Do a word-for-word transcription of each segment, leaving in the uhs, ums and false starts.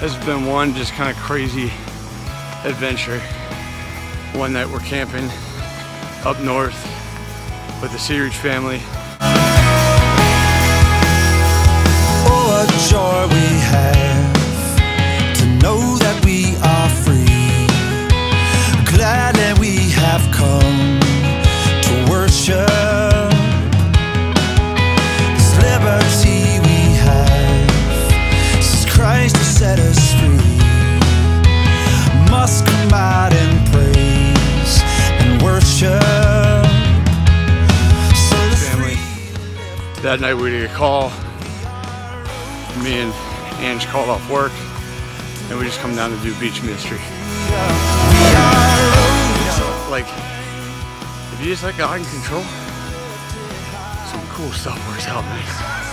This has been one just kind of crazy adventure. One night we're camping up north with the Sea Ridge family. Oh, what joy we have to know that we are free. Glad that we have come to worship this liberty we have. Since Christ has set us free, must come out and praise and worship. Family. That night we did a call. Me and Ange called off work, and we just come down to do beach ministry. So, like, if you just let God in control, some cool stuff works out, man.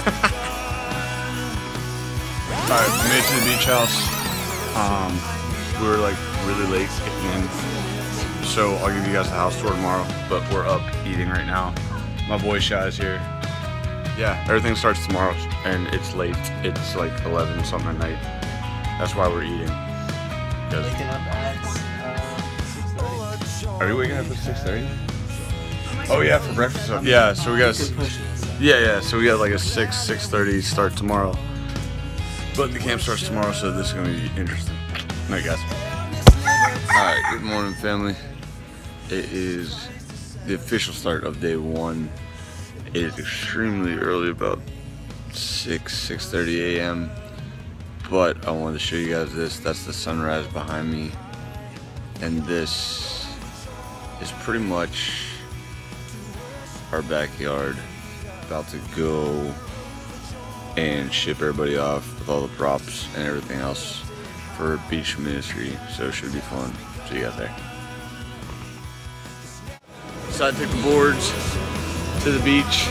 Alright, we made it to the beach house. Um, we were like really late getting in, so I'll give you guys the house tour tomorrow, but we're up eating right now. My boy Shy is here. Yeah, everything starts tomorrow, and it's late. It's like eleven something at night. That's why we're eating. Waking up at uh, six thirty. Are you waking up at six thirty? Oh yeah, for breakfast. Yeah, so we got. Yeah, yeah. So we got like a six six thirty start tomorrow. But the camp starts tomorrow, so this is gonna be interesting. Night, guys. All right. Good morning, family. It is the official start of day one. It is extremely early, about six, six thirty a m But I wanted to show you guys this. That's the sunrise behind me. And this is pretty much our backyard. About to go and ship everybody off with all the props and everything else for beach ministry. So it should be fun. See you guys there. Decided to take the boards to the beach.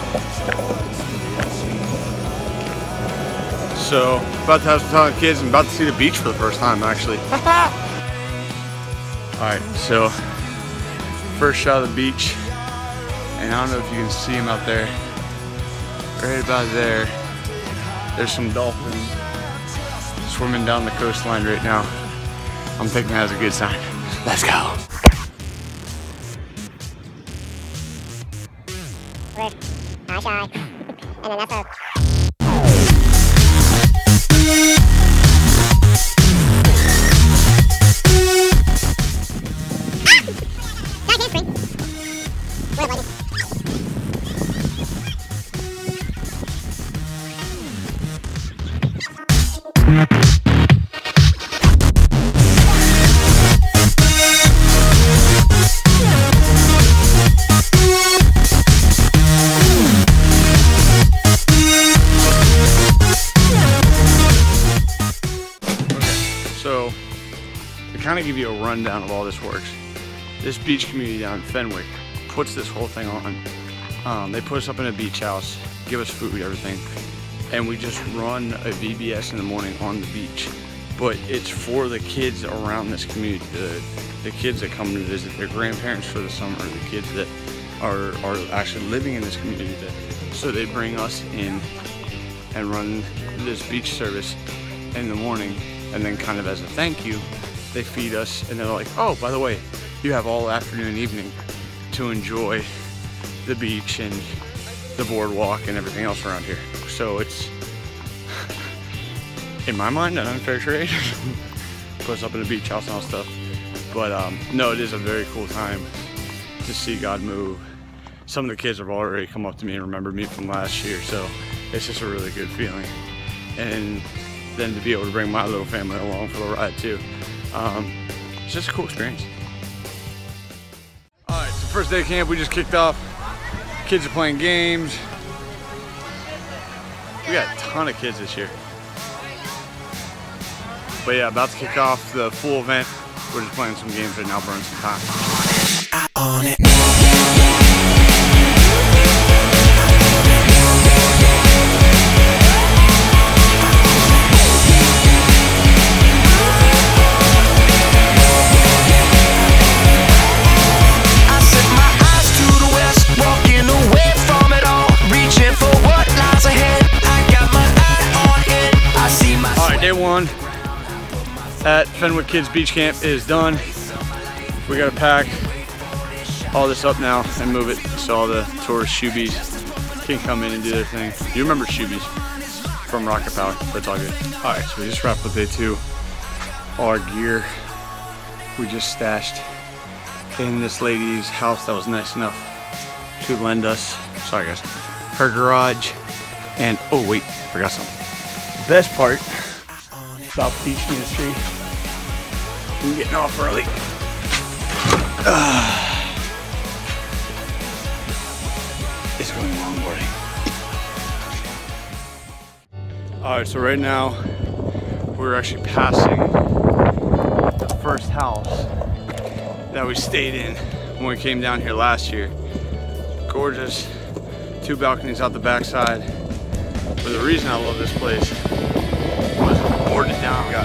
So, about to have some time with kids and about to see the beach for the first time, actually. Alright, so, first shot of the beach. And I don't know if you can see them out there. Right about there. There's some dolphins swimming down the coastline right now. I'm thinking that's a good sign. Let's go. Hi, Shy. And then that's a... So, to kind of give you a rundown of all this works, this beach community down in Fenwick puts this whole thing on. Um, they put us up in a beach house, give us food, everything, and we just run a V B S in the morning on the beach. But it's for the kids around this community, the, the kids that come to visit their grandparents for the summer, the kids that are, are actually living in this community. That, so they bring us in and run this beach service in the morning. And then kind of as a thank you, they feed us and they're like, oh, by the way, you have all afternoon and evening to enjoy the beach and the boardwalk and everything else around here. So it's, in my mind, an unfair trade. Put us up in a beach house and all stuff. But um, no, it is a very cool time to see God move. Some of the kids have already come up to me and remembered me from last year, so it's just a really good feeling. And then to be able to bring my little family along for the ride too. Um, it's just a cool experience. All right, so first day of camp, we just kicked off. Kids are playing games. We got a ton of kids this year. But yeah, about to kick off the full event. We're just playing some games right now, burning some time. I own it. Day one, at Fenwick Kids Beach Camp is done. We gotta pack all this up now and move it so all the tourist shoobies can come in and do their thing. You remember shoobies from Rocket Power, that's all good. All right, so we just wrapped up day two. All our gear we just stashed in this lady's house that was nice enough to lend us, sorry guys, her garage. And oh wait, I forgot something. The best part about beach ministry, we're getting off early. Uh, it's going longboarding. All right, so right now we're actually passing the first house that we stayed in when we came down here last year. Gorgeous, two balconies out the backside. But the reason I love this place was boarded down.